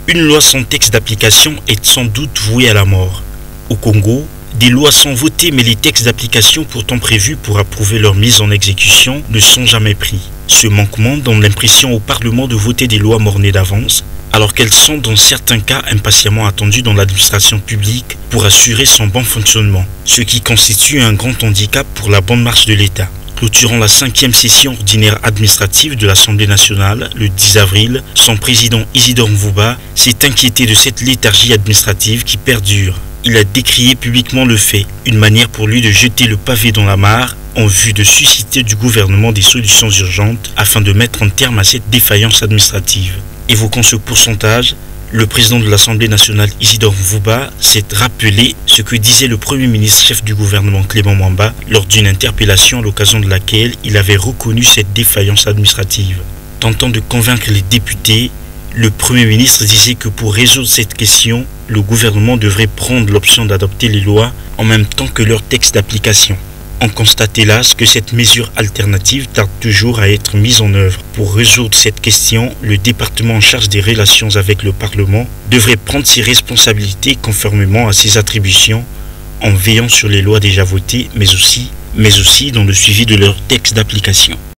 Une loi sans texte d'application est sans doute vouée à la mort. Au Congo, des lois sont votées mais les textes d'application pourtant prévus pour approuver leur mise en exécution ne sont jamais pris. Ce manquement donne l'impression au Parlement de voter des lois mornées d'avance, alors qu'elles sont dans certains cas impatiemment attendues dans l'administration publique pour assurer son bon fonctionnement, ce qui constitue un grand handicap pour la bonne marche de l'État. Clôturant la 5e session ordinaire administrative de l'Assemblée nationale le 10 avril, son président Isidore Mvouba s'est inquiété de cette léthargie administrative qui perdure. Il a décrié publiquement le fait, une manière pour lui de jeter le pavé dans la mare en vue de susciter du gouvernement des solutions urgentes afin de mettre un terme à cette défaillance administrative. Évoquant ce pourcentage, le président de l'Assemblée nationale Isidore Mvouba s'est rappelé ce que disait le Premier ministre chef du gouvernement Clément Mwamba lors d'une interpellation à l'occasion de laquelle il avait reconnu cette défaillance administrative. Tentant de convaincre les députés, le Premier ministre disait que pour résoudre cette question, le gouvernement devrait prendre l'option d'adopter les lois en même temps que leur texte d'application. On constate hélas que cette mesure alternative tarde toujours à être mise en œuvre. Pour résoudre cette question, le département en charge des relations avec le Parlement devrait prendre ses responsabilités conformément à ses attributions en veillant sur les lois déjà votées mais aussi dans le suivi de leur texte d'application.